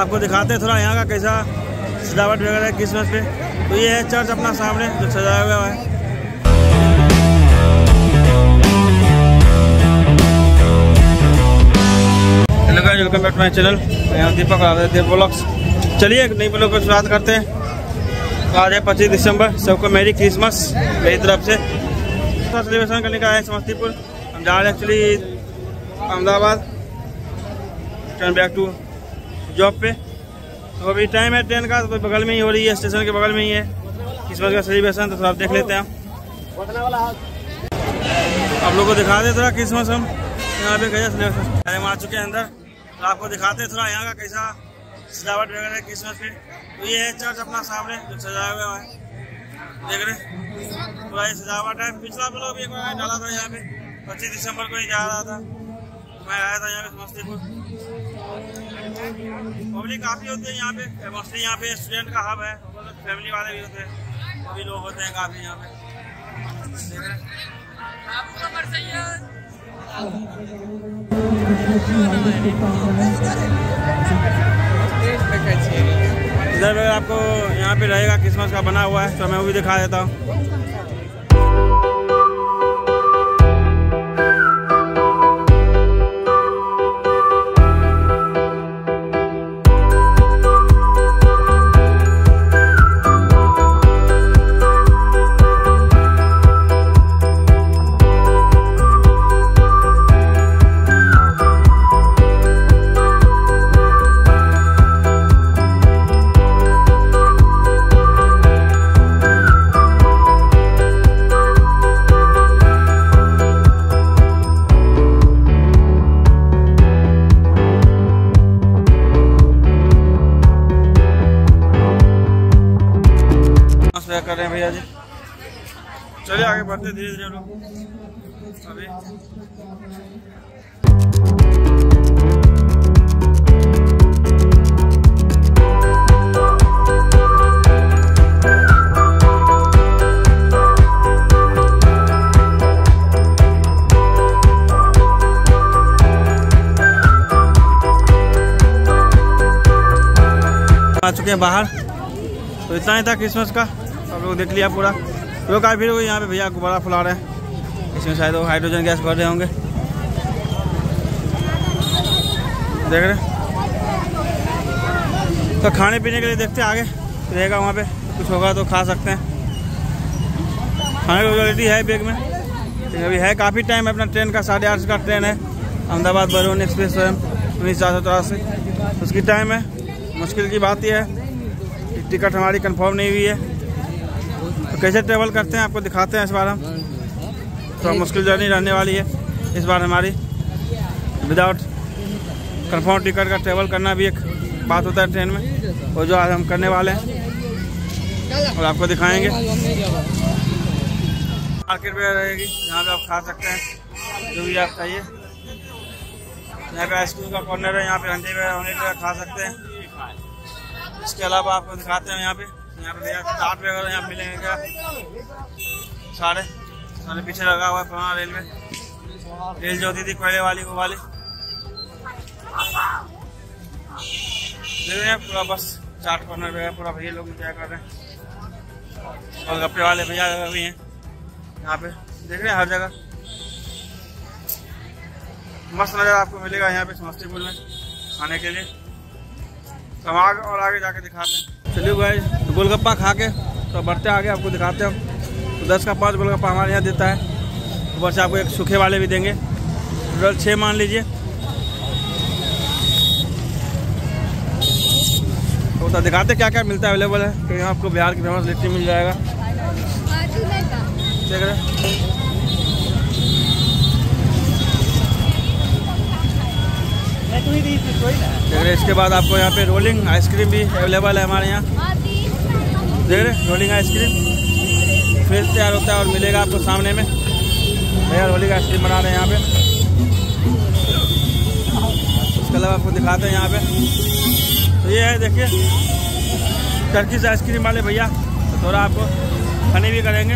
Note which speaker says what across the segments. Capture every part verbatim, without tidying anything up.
Speaker 1: आपको दिखाते हैं थोड़ा यहाँ का कैसा सजावट वगैरह है क्रिसमस पे। तो ये है चर्च अपना सामने जो सजाया हुआ है। Hello guys, welcome back to my channel. यहाँ दीपक देव ब्लॉग्स। चलिए नई ब्लॉग को शुरुआत करते हैं। तो आज है पच्चीस दिसंबर, सबको मेरी क्रिसमस मेरी तरफ से। सेलिब्रेशन करने का है समस्तीपुर। हम जा रहे हैं actually Ahmedabad, turn back to job पे। तो अभी टाइम है ट्रेन का, तो बगल में ही हो रही है, स्टेशन के बगल में ही है क्रिसमस का सेलिब्रेशन। तो थोड़ा आप देख लेते हैं। आप लोगों को दिखा दे थोड़ा क्रिसमस हम यहाँ पे कैसा सेलिब्रेशन। हम आ चुके हैं अंदर, तो आपको दिखाते हैं थोड़ा यहाँ का कैसा सजावट वगैरह है क्रिसमस पे। तो ये है चर्च अपना सामने जो सजाया हुआ है, देख रहे पूरा ये सजावट है। पिछला ब्लॉग भी एक बार डाला था यहाँ पे, पच्चीस दिसंबर को ही जा रहा था, मैं आया था यहाँ पे समस्तीपुर। पब्लिक काफ़ी होती है यहाँ पे, मोस्टली यहाँ पे स्टूडेंट का हब है, फैमिली वाले भी होते हैं, वो भी लोग होते हैं काफ़ी यहाँ पे। इधर अगर आपको यहाँ पे रहेगा क्रिसमस का बना हुआ है, तो मैं वो भी दिखा देता हूँ। कर रहे हैं भैया जी। चलिए आगे बढ़ते धीरे धीरे लोग। अभी आ चुके हैं बाहर। तो इतना ही था क्रिसमस का, आप लोग देख लिया पूरा। लोग काफ़ी लोग यहाँ पे भैया गुब्बारा फुला रहे हैं, इसमें शायद वो हाइड्रोजन गैस भर रहे होंगे, देख रहे। तो खाने पीने के लिए देखते हैं आगे रहेगा, वहाँ पे कुछ होगा तो खा सकते हैं। खाने की क्वालिटी है बैग में, लेकिन अभी है काफ़ी टाइम है। अपना ट्रेन का साढ़े आठ का ट्रेन है, अहमदाबाद बरौनी एक्सप्रेस उन्नीस चार सौ चौरासी उसकी टाइम है। मुश्किल की बात यह है टिकट हमारी कंफर्म नहीं हुई है, तो कैसे ट्रेवल करते हैं आपको दिखाते हैं इस बार हम। तो मुश्किल जर्नी रहने वाली है इस बार हमारी। विदाउट कंफर्म टिकट का ट्रेवल करना भी एक बात होता है ट्रेन में, और जो आज हम करने वाले हैं और आपको दिखाएंगे। मार्केट वगैरह रहेगी जहाँ पे आप खा सकते हैं जो भी आप चाहिए। यहाँ पे आइसक्रीम का कॉर्नर है, यहाँ पे अंडे वगैरह होने वगैरह खा सकते हैं। इसके अलावा आपको दिखाते हैं यहाँ पे यहाँ पे भैया चाट वगैरह यहाँ मिलेंगे क्या, सारे सारे पीछे लगा हुआ है पुराना रेलवे रेल जो होती थी पहले वाली वो वाली। देख रहे हैं पूरा बस चाट कॉर्नर वगैरह पूरा भैया लोग इंतजार कर रहे हैं, और गप्पे वाले भैया भी हैं यहाँ पे, देख रहे हैं हर जगह मस्त नज़र आपको मिलेगा यहाँ पे समस्तीपुर में खाने के लिए। तो हम आगे और आगे जाके दिखाते हैं। चलिए गाइस, तो गोलगप्पा खा के तो बढ़ते आगे आपको दिखाते हैं। तो दस का पाँच गोलगप्पा हमारे यहाँ देता है, ऊपर से आपको एक सूखे वाले भी देंगे, टोटल छः मान लीजिए। तो दिखाते क्या क्या मिलता है अवेलेबल है। तो यहाँ आपको बिहार की फेमस लिट्टी मिल जाएगा, देख रहे। देख रहे इसके बाद आपको यहाँ पे रोलिंग आइसक्रीम भी अवेलेबल है हमारे यहाँ, देख रहे रोलिंग आइसक्रीम फिर तैयार होता है और मिलेगा आपको सामने में। भैया रोलिंग आइसक्रीम बना रहे हैं यहाँ पे। उसके अलावा आपको दिखाते हैं यहाँ पे, तो ये है देखिए टर्किश आइसक्रीम वाले भैया। तो थोड़ा आपको फनी भी करेंगे,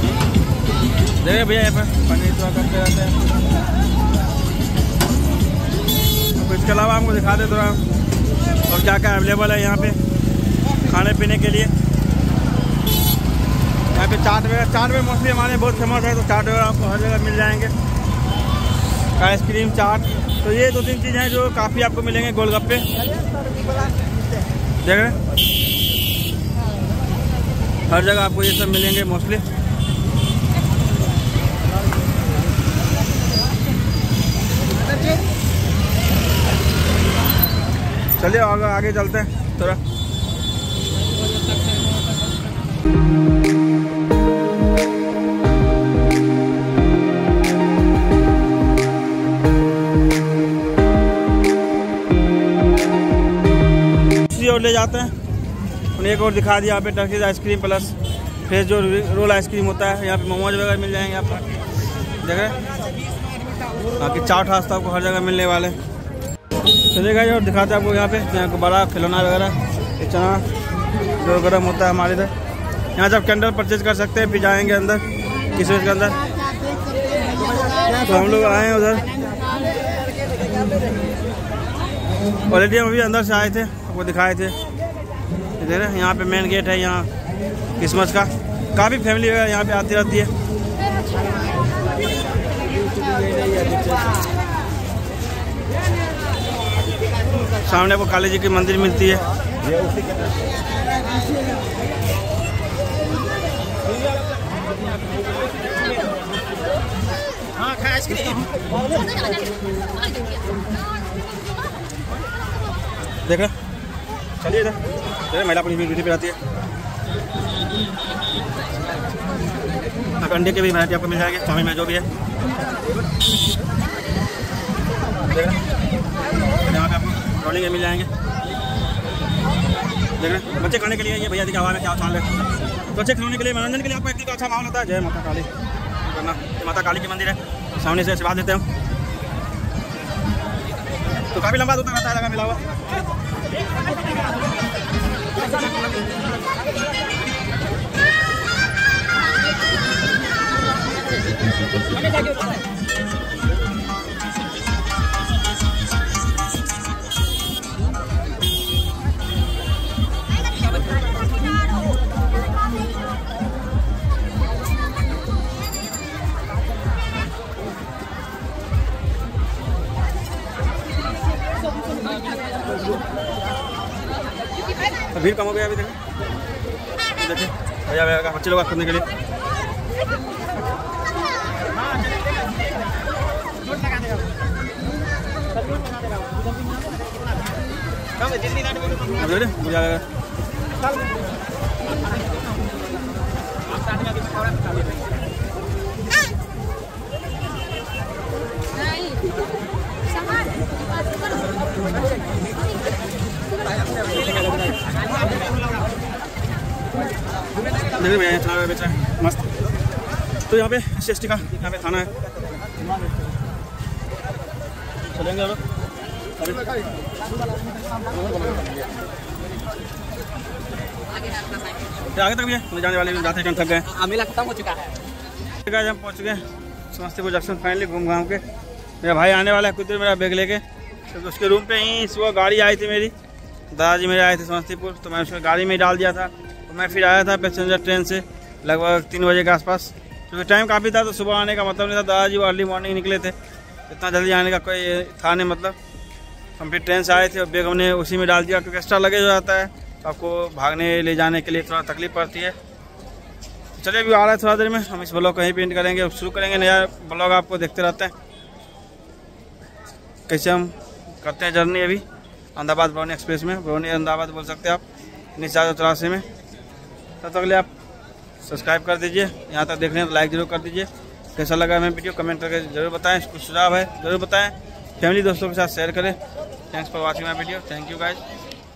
Speaker 1: देखिए भैया यहाँ पर पनीर तो करते रहते हैं। तो इसके अलावा हमको दिखा दे थोड़ा और क्या क्या अवेलेबल है यहाँ पे खाने पीने के लिए। यहाँ पे चाट वगैरह, चाट में मोस्टली हमारे बहुत फेमस है, तो चाट वगैरह आपको हर जगह मिल जाएंगे। आइसक्रीम, चाट, तो ये दो तीन चीज़ें हैं जो काफ़ी आपको मिलेंगे। गोलगप्पे देख रहे, हर जगह आपको ये सब मिलेंगे मोस्टली। चलिए आगे आगे चलते हैं थोड़ा। दूसरी ओर ले जाते हैं, उन्हें एक और दिखा दिया यहाँ पे टर्कीज आइसक्रीम प्लस फिर जो रोल आइसक्रीम होता है। यहाँ पे मोमोज वगैरह मिल जाएंगे आपको, देख रहे। बाकी चाट हास्ता आपको हर जगह मिलने वाले। चलेगा और दिखाते हैं आपको यहाँ पे यहाँ को बड़ा खिलौना वगैरह, चना जो गर्म होता है हमारे इधर। यहाँ से आप कैंडल परचेज कर सकते हैं। फिर जाएंगे अंदर किस के अंदर, तो हम लोग आए हैं उधर। ऑलरेडी हम अभी अंदर से आए थे, आपको दिखाए थे। देख रहे यहाँ पे मेन गेट है यहाँ क्रिसमस का। काफ़ी फैमिली वगैरह यहाँ पे आती रहती है। सामने आपको काली जी की मंदिर मिलती है। देख रहे, चलिए इधर महिला पुलिस ड्यूटी पे आती है। अंडे के भी वैरायटी आपको मिल जाएंगे, चाउमीन में जो भी है। यहाँ पे आपको रोलिंग के मिल जाएंगे। देख रहे बच्चे खाने के लिए ये भैया दिखा हुआ है क्या चाल है। बच्चे खिलौने के लिए, मनोरंजन के लिए आपको एक अच्छा माहौल होता है। जय माता काली करना, माता काली की मंदिर है, सामने से आशीर्वाद देते हैं हम। तो काफ़ी लंबा दूर तक रहता है जगह मिला हुआ। भीड़ कम हो गया अभी। देखें देखिए भैया भैया बच्चे लोग करने के लिए। देखिए भैया थाना बेच रहा है मस्त। तो यहाँ पे एस एस टी का यहाँ पे थाना है। चलेंगे अब आगे तक भैया जाने वाले जाते हैं, थक गए। मेला खत्म हो चुका है। हम पहुँच गए समस्तीपुर जंक्शन फाइनली घूम घाम के। मेरा भाई आने वाला है कुछ देर, मेरा बैग लेके। तो उसके रूम पे ही सुबह गाड़ी आई थी मेरी, दादाजी मेरे आए थे समस्तीपुर, तो मैं उसको गाड़ी में ही डाल दिया था। तो मैं फिर आया था पैसेंजर ट्रेन से लगभग तीन बजे के आसपास, क्योंकि टाइम काफ़ी था। तो सुबह आने का मतलब नहीं था, दादाजी वो अर्ली मॉर्निंग निकले थे, इतना जल्दी आने का कोई था नहीं मतलब। हम फिर ट्रेन से आए थे और बैग हमने उसी में डाल दिया, क्योंकि एक्स्ट्रा लगेज हो जाता है तो आपको भागने ले जाने के लिए थोड़ा तकलीफ पड़ती है। चलिए अभी आ रहा है थोड़ा देर में, हम इस ब्लॉग को यहीं पेंट करेंगे, शुरू करेंगे नया ब्लॉग आपको देखते रहते हैं कैसे हम करते हैं जर्नी। अभी अहमदाबाद बरौनी एक्सप्रेस में, बरौनी अहमदाबाद बोल सकते हैं आप, उन्नीस चार सौ चौरासी में। तब तक के लिए आप सब्सक्राइब कर दीजिए, यहाँ तक देख रहे हैं तो लाइक जरूर कर दीजिए। कैसा लगा हमें वीडियो कमेंट करके जरूर बताएं, कुछ सुझाव है जरूर बताएं, फैमिली दोस्तों के साथ शेयर करें। Thanks for watching my video, thank you guys.